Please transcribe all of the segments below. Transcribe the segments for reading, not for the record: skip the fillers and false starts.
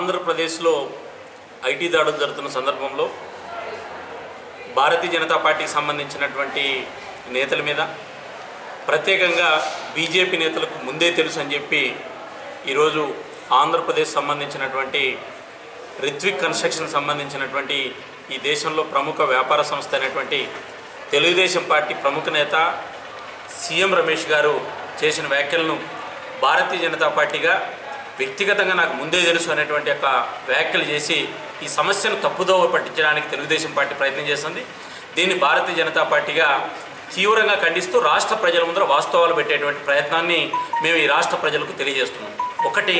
ఆంధ్రప్రదేశ్లో ఐటీ దాడులు జరుగుతున్న సందర్భంలో భారతీయ జనతా పార్టీకి సంబంధించినటువంటి నేతల మీద ప్రత్యేకంగా బీజేపీ నేతలకు ముందే తెలుసు అని చెప్పి ఈరోజు ఆంధ్రప్రదేశ్ సంబంధించినటువంటి రిత్విక్ కన్స్ట్రక్షన్ సంబంధించినటువంటి ఈ దేశంలో ప్రముఖ వ్యాపార సంస్థ అయినటువంటి తెలుగుదేశం పార్టీ ప్రముఖ నేత సీఎం రమేష్ గారు చేసిన వ్యాఖ్యలను భారతీయ జనతా పార్టీగా వ్యక్తిగతంగా నాకు ముందే తెలుసు అనేటువంటి ఒక వ్యాఖ్యలు చేసి ఈ సమస్యను తప్పుదోవ పట్టించడానికి తెలుగుదేశం పార్టీ ప్రయత్నం చేస్తుంది. దీన్ని భారతీయ జనతా పార్టీగా తీవ్రంగా ఖండిస్తూ రాష్ట్ర ప్రజల ముందర వాస్తవాలు పెట్టేటువంటి ప్రయత్నాన్ని మేము ఈ రాష్ట్ర ప్రజలకు తెలియజేస్తున్నాం. ఒకటి,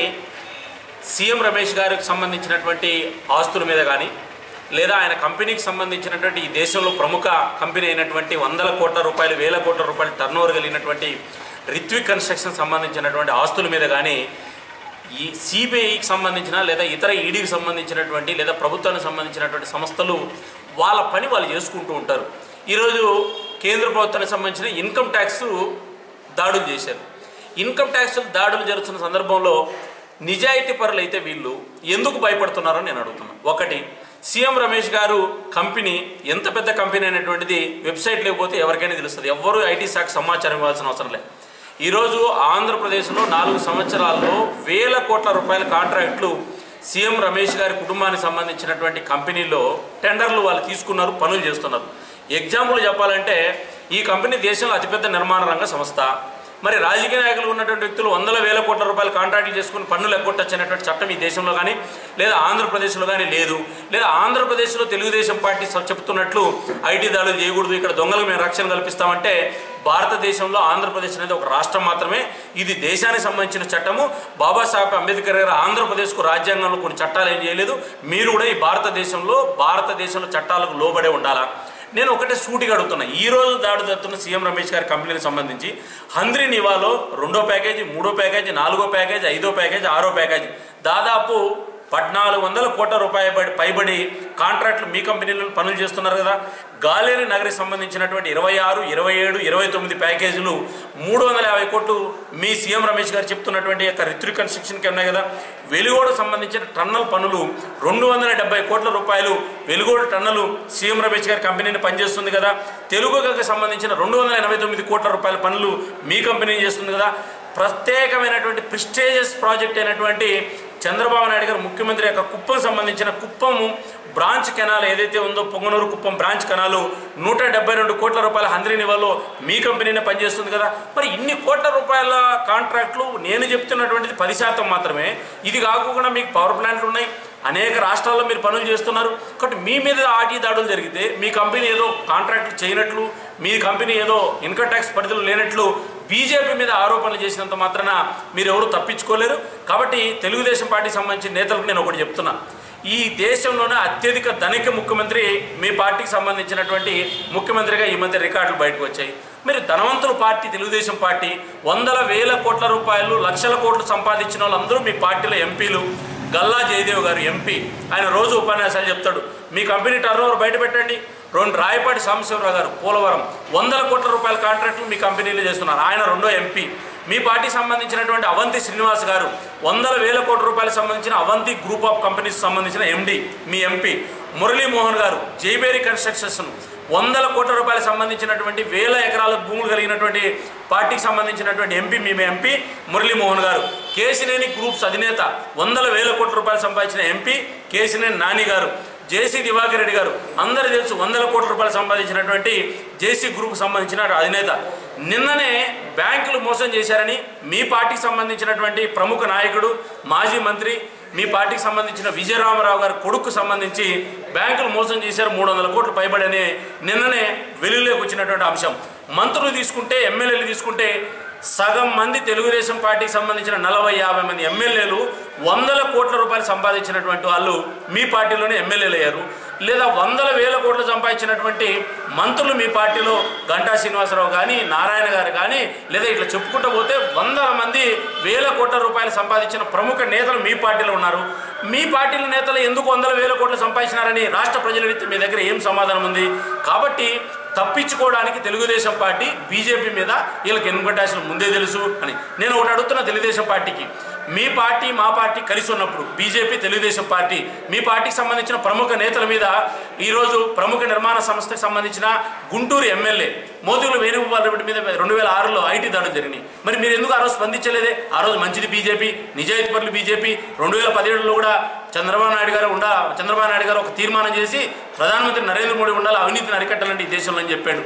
సీఎం రమేష్ గారికి సంబంధించినటువంటి ఆస్తుల మీద కానీ లేదా ఆయన కంపెనీకి సంబంధించినటువంటి ఈ దేశంలో ప్రముఖ కంపెనీ అయినటువంటి వందల కోట్ల రూపాయలు వేల కోట్ల రూపాయలు టర్నోవర్ కలిగినటువంటి రిత్విక్ కన్స్ట్రక్షన్ సంబంధించినటువంటి ఆస్తుల మీద కానీ ఈ సిబిఐకి సంబంధించిన లేదా ఇతర ఈడీకి సంబంధించినటువంటి లేదా ప్రభుత్వానికి సంబంధించినటువంటి సంస్థలు వాళ్ళ పని వాళ్ళు చేసుకుంటూ ఉంటారు. ఈరోజు కేంద్ర ప్రభుత్వానికి సంబంధించిన ఇన్కమ్ ట్యాక్స్ దాడులు చేశారు. ఇన్కమ్ ట్యాక్స్ దాడులు జరుగుతున్న సందర్భంలో నిజాయితీ పరులు అయితే వీళ్ళు ఎందుకు భయపడుతున్నారో నేను అడుగుతున్నాను. ఒకటి, సీఎం రమేష్ గారు కంపెనీ ఎంత పెద్ద కంపెనీ అనేటువంటిది వెబ్సైట్ లేకపోతే ఎవరికైనా తెలుస్తుంది. ఎవ్వరూ ఐటీ శాఖ సమాచారం ఇవ్వాల్సిన అవసరం లేదు. ఈరోజు ఆంధ్రప్రదేశ్లో 4 సంవత్సరాల్లో వేల కోట్ల రూపాయల కాంట్రాక్ట్లు సీఎం రమేష్ గారి కుటుంబానికి సంబంధించినటువంటి కంపెనీలో టెండర్లు వాళ్ళు తీసుకున్నారు, పనులు చేస్తున్నారు. ఎగ్జాంపుల్ చెప్పాలంటే ఈ కంపెనీ దేశంలో అతిపెద్ద నిర్మాణ రంగ సంస్థ. మరి రాజకీయ నాయకులు ఉన్నటువంటి వ్యక్తులు వందల వేల కోట్ల రూపాయల కాంట్రాక్ట్లు చేసుకుని పన్నులు ఎగ్గొట్టచ్చు అనేటువంటి చట్టం ఈ దేశంలో కానీ లేదా ఆంధ్రప్రదేశ్లో కానీ లేదు. లేదా ఆంధ్రప్రదేశ్లో తెలుగుదేశం పార్టీ చెప్తున్నట్లు ఐటీ దాడులు చేయకూడదు, ఇక్కడ దొంగలకు మేము రక్షణ కల్పిస్తామంటే భారతదేశంలో ఆంధ్రప్రదేశ్ అనేది ఒక రాష్ట్రం మాత్రమే. ఇది దేశానికి సంబంధించిన చట్టము. బాబాసాహెబ్ అంబేద్కర్ గారు ఆంధ్రప్రదేశ్కు రాజ్యాంగంలో కొన్ని చట్టాలు ఏం చేయలేదు. మీరు కూడా ఈ భారతదేశంలో చట్టాలకు లోబడే ఉండాలా. నేను ఒకటే సూటిగా అడుగుతున్నా. ఈరోజు దాడి జరుగుతున్న సీఎం రమేష్ గారి కంపెనీకి సంబంధించి హంద్రీ నివాలో 2వ ప్యాకేజీ, 3వ ప్యాకేజీ, 4వ ప్యాకేజీ, 5వ ప్యాకేజీ, 6వ ప్యాకేజీ దాదాపు 1400 కోట్ల రూపాయల పైబడి కాంట్రాక్టులు మీ కంపెనీలో పనులు చేస్తున్నారు కదా. గాలేరు నగరికి సంబంధించినటువంటి 26, 27, 29 ప్యాకేజీలు 350 కోట్లు మీ సీఎం రమేష్ గారు చెప్తున్నటువంటి యొక్క రిత్విక్ కన్స్ట్రక్షన్కి ఉన్నాయి కదా. వెలుగోడు సంబంధించిన టన్నల్ పనులు 270 కోట్ల రూపాయలు వెలుగోడు టన్నలు సీఎం రమేష్ గారి కంపెనీని పనిచేస్తుంది కదా. తెలుగుకి సంబంధించిన 289 కోట్ల రూపాయల పనులు మీ కంపెనీ చేస్తుంది కదా. ప్రత్యేకమైనటువంటి ప్రిస్టేజియస్ ప్రాజెక్ట్ అయినటువంటి చంద్రబాబు నాయుడు గారు ముఖ్యమంత్రి యొక్క కుప్పం సంబంధించిన కుప్పము బ్రాంచ్ కెనాల్ ఏదైతే ఉందో పొంగనూరు కుప్పం బ్రాంచ్ కెనాలు 172 కోట్ల రూపాయల హంద్రీ నివాలో మీ కంపెనీనే పనిచేస్తుంది కదా. మరి ఇన్ని కోట్ల రూపాయల కాంట్రాక్ట్లు నేను చెప్తున్నటువంటిది 10% మాత్రమే. ఇది కాకుండా మీకు పవర్ ప్లాంట్లు ఉన్నాయి, అనేక రాష్ట్రాల్లో మీరు పనులు చేస్తున్నారు. కాబట్టి మీ మీద ఆర్టీ దాడులు జరిగితే మీ కంపెనీ ఏదో కాంట్రాక్ట్లు చేయనట్లు, మీ కంపెనీ ఏదో ఇన్కమ్ ట్యాక్స్ పరిధిలో లేనట్లు బీజేపీ మీద ఆరోపణలు చేసినంత మాత్రాన మీరు ఎవరు తప్పించుకోలేరు. కాబట్టి తెలుగుదేశం పార్టీకి సంబంధించిన నేతలకు నేను ఒకటి చెప్తున్నా. ఈ దేశంలోనే అత్యధిక ధనిక ముఖ్యమంత్రి మీ పార్టీకి సంబంధించినటువంటి ముఖ్యమంత్రిగా ఈ మధ్య రికార్డులు బయటకు వచ్చాయి. మీరు ధనవంతుల పార్టీ తెలుగుదేశం పార్టీ. వందల వేల కోట్ల రూపాయలు, లక్షల కోట్లు సంపాదించిన వాళ్ళందరూ మీ పార్టీలో ఎంపీలు. గల్లా జయదేవ్ గారు ఎంపీ, ఆయన రోజు ఉపన్యాసాలు చెప్తాడు. మీ కంపెనీ టర్నోవర్ బయట పెట్టండి. రాయపాటి సాంబశివరావు గారు పోలవరం 100 కోట్ల రూపాయల కాంట్రాక్టులు మీ కంపెనీలో చేస్తున్నారు, ఆయన 2వ ఎంపీ. మీ పార్టీకి సంబంధించినటువంటి అవంతి శ్రీనివాస్ గారు వందల వేల కోట్ల రూపాయలకు సంబంధించిన అవంతి గ్రూప్ ఆఫ్ కంపెనీస్ సంబంధించిన ఎండి మీ ఎంపీ. మురళీమోహన్ గారు జైబేరి కన్స్ట్రక్షన్స్ 100 కోట్ల రూపాయలకు సంబంధించినటువంటి వేల ఎకరాల భూములు కలిగినటువంటి పార్టీకి సంబంధించినటువంటి ఎంపీ మీ ఎంపీ మురళీమోహన్ గారు. కేసినేని గ్రూప్స్ అధినేత వందల వేల కోట్ల రూపాయలు సంపాదించిన ఎంపీ కేసినేని నాని గారు. జేసీ దివాకర్ రెడ్డి గారు అందరూ తెలుసు, 100 కోట్ల రూపాయలు సంపాదించినటువంటి జేసీ గ్రూప్కి సంబంధించిన అధినేత. నిన్ననే బ్యాంకులు మోసం చేశారని మీ పార్టీకి సంబంధించినటువంటి ప్రముఖ నాయకుడు మాజీ మంత్రి మీ పార్టీకి సంబంధించిన విజయరామరావు గారి కొడుకు సంబంధించి బ్యాంకులు మోసం చేశారు, 300 కోట్లు పైబడని నిన్ననే వెలుగులోకి వచ్చినటువంటి అంశం. మంత్రులు తీసుకుంటే, ఎమ్మెల్యేలు తీసుకుంటే సగం మంది తెలుగుదేశం పార్టీకి సంబంధించిన 40-50 మంది ఎమ్మెల్యేలు 100 కోట్ల రూపాయలు సంపాదించినటువంటి వాళ్ళు మీ పార్టీలోనే ఎమ్మెల్యేలు అయ్యారు. లేదా వందల వేల కోట్లు సంపాదించినటువంటి మంత్రులు మీ పార్టీలో గంటా శ్రీనివాసరావు కానీ, నారాయణ గారు కానీ, లేదా ఇట్లా చెప్పుకుంటూ పోతే 100 మంది వేల కోట్ల రూపాయలు సంపాదించిన ప్రముఖ నేతలు మీ పార్టీలో ఉన్నారు. మీ పార్టీల నేతలు ఎందుకు 100 వేల కోట్లు సంపాదించినారని రాష్ట్ర ప్రజలు మీ దగ్గర ఏం సమాధానం ఉంది? కాబట్టి తప్పించుకోవడానికి తెలుగుదేశం పార్టీ బీజేపీ మీద వీళ్ళకి ఇన్కమ్ ట్యాక్స్ ముందే తెలుసు అని నేను ఒకటి అడుగుతున్నా తెలుగుదేశం పార్టీకి. మీ పార్టీ మా పార్టీ కలిసి ఉన్నప్పుడు బీజేపీ తెలుగుదేశం పార్టీ మీ పార్టీకి సంబంధించిన ప్రముఖ నేతల మీద ఈరోజు ప్రముఖ నిర్మాణ సంస్థకు సంబంధించిన గుంటూరు ఎమ్మెల్యే మోదుగుల వేణుగోపాల్ రెడ్డి మీద 2006లో ఐటీ దాడులు జరిగినాయి. మరి మీరు ఎందుకు ఆ రోజు స్పందించలేదే? ఆ రోజు మంచిది బీజేపీ, నిజాయితీ పరులు బీజేపీ. 2017లో కూడా చంద్రబాబు నాయుడు గారు ఒక తీర్మానం చేసి ప్రధానమంత్రి నరేంద్ర మోడీ ఉండాలి, అవినీతిని అరికట్టాలంటే ఈ దేశంలో అని చెప్పాడు.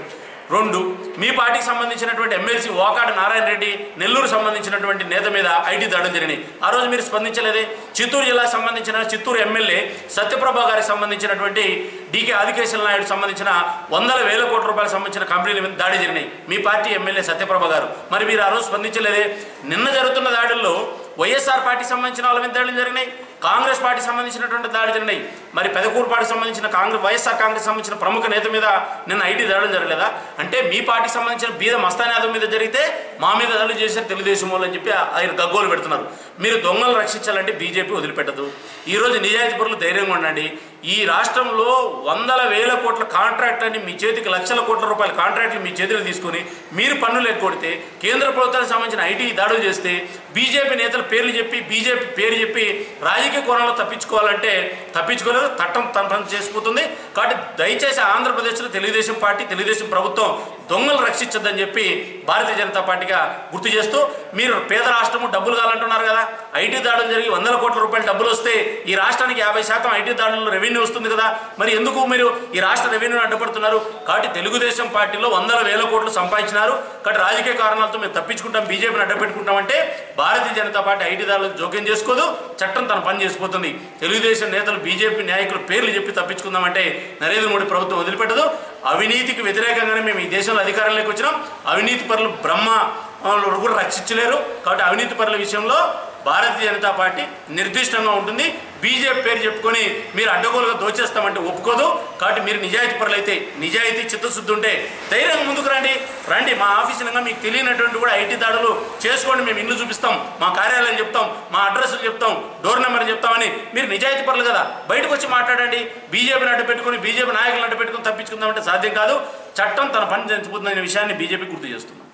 2 మీ పార్టీకి సంబంధించినటువంటి ఎమ్మెల్సీ వాకాడు నారాయణ రెడ్డి నెల్లూరు సంబంధించినటువంటి నేత మీద ఐటీ దాడులు జరిగినాయి. ఆ రోజు మీరు స్పందించలేదే? చిత్తూరు జిల్లాకు సంబంధించిన చిత్తూరు ఎమ్మెల్యే సత్యప్రభ గారికి సంబంధించినటువంటి డీకే ఆదికేశవ నాయుడు సంబంధించిన వందల వేల కోట్ల రూపాయలకు సంబంధించిన కంపెనీల మీద దాడి జరిగినాయి. మీ పార్టీ ఎమ్మెల్యే సత్యప్రభ గారు. మరి మీరు ఆ రోజు స్పందించలేదే? నిన్న జరుగుతున్న దాడుల్లో వైఎస్ఆర్ పార్టీకి సంబంధించిన వాళ్ళ మీద దాడులు జరిగినాయి, కాంగ్రెస్ పార్టీకి సంబంధించినటువంటి దాడి జరిగినాయి. మరి పెదకూరుపాటికి సంబంధించిన వైఎస్ఆర్ కాంగ్రెస్ సంబంధించిన ప్రముఖ నేత మీద నిన్న ఐటీ దాడులు జరగలేదా? అంటే మీ పార్టీకి సంబంధించిన బీద మస్తాన్ యాదవ్ మీద జరిగితే మా మీద దాడులు చేశారు తెలుగుదేశం వాళ్ళు అని చెప్పి ఆయన గగ్గోలు పెడుతున్నారు. మీరు దొంగలు రక్షించాలంటే బీజేపీ వదిలిపెట్టదు. ఈరోజు నిజాయితీ పరులు ధైర్యంగా ఉండండి. ఈ రాష్ట్రంలో వందల వేల కోట్ల కాంట్రాక్ట్లని మీ చేతికి, లక్షల కోట్ల రూపాయల కాంట్రాక్ట్లు మీ చేతులు తీసుకొని మీరు పన్నులు ఎగ్గొడితే, కేంద్ర ప్రభుత్వానికి సంబంధించిన ఐటీ దాడులు చేస్తే, బీజేపీ నేతల పేర్లు చెప్పి బీజేపీ పేరు చెప్పి రాజకీయ కోణంలో తప్పించుకోవాలంటే తప్పించుకోలేదు, తట్టం తన చేసిపోతుంది. కాబట్టి దయచేసి ఆంధ్రప్రదేశ్లో తెలుగుదేశం పార్టీ, తెలుగుదేశం ప్రభుత్వం దొంగలు రక్షించద్దని చెప్పి భారతీయ జనతా పార్టీగా గుర్తు చేస్తూ, మీరు పేద రాష్ట్రము డబ్బులు కావాలంటున్నారు కదా, ఐటీ దాడులు జరిగి వందల కోట్ల రూపాయల డబ్బులు వస్తే ఈ రాష్ట్రానికి 50% ఐటీ దాడుల్లో రెవెన్యూ వస్తుంది కదా, మరి ఎందుకు మీరు ఈ రాష్ట్ర రెవెన్యూని అడ్డుపడుతున్నారు? కాబట్టి తెలుగుదేశం పార్టీలో వందల వేల కోట్లు సంపాదించినారు. కాబట్టి రాజకీయ కారణాలతో మేము తప్పించుకుంటాం, బీజేపీని అడ్డుపెట్టుకుంటామంటే భారతీయ జనతా పార్టీ ఐటీ దాడులకు జోక్యం చేసుకోదు, చట్టం తన పని చేసిపోతుంది. తెలుగుదేశం నేతలు, బీజేపీ నాయకులు పేర్లు చెప్పి తప్పించుకుందామంటే నరేంద్ర మోడీ ప్రభుత్వం వదిలిపెట్టదు. అవినీతికి వ్యతిరేకంగానే మేము ఈ దేశంలో అధికారంలోకి వచ్చినాం. అవినీతి పరులు బ్రహ్మ కూడా రక్షించలేరు. కాబట్టి అవినీతి పరుల విషయంలో భారతీయ జనతా పార్టీ నిర్దిష్టంగా ఉంటుంది. బీజేపీ పేరు చెప్పుకొని మీరు అడ్డగోలుగా దోచేస్తామంటే ఒప్పుకోదు. కాబట్టి మీరు నిజాయితీ పరులైతే, నిజాయితీ చిత్తశుద్ధి ఉంటే ధైర్యంగా ముందుకు రండి. మా ఆఫీసులుగా మీకు తెలియనటువంటి కూడా ఐటీ దాడులు చేసుకోండి, మేము ఇల్లు చూపిస్తాం, మా కార్యాలయం చెప్తాం, మా అడ్రస్లు చెప్తాం, డోర్ నెంబర్ చెప్తామని. మీరు నిజాయితీ పరులు కదా, బయటకు వచ్చి మాట్లాడండి. బీజేపీని అడ్డు పెట్టుకుని, బీజేపీ నాయకులను అడ్డు పెట్టుకుని తప్పించుకుందామంటే సాధ్యం కాదు. చట్టం తన పని చేసిపోతుందనే విషయాన్ని బీజేపీ గుర్తు చేస్తుంది.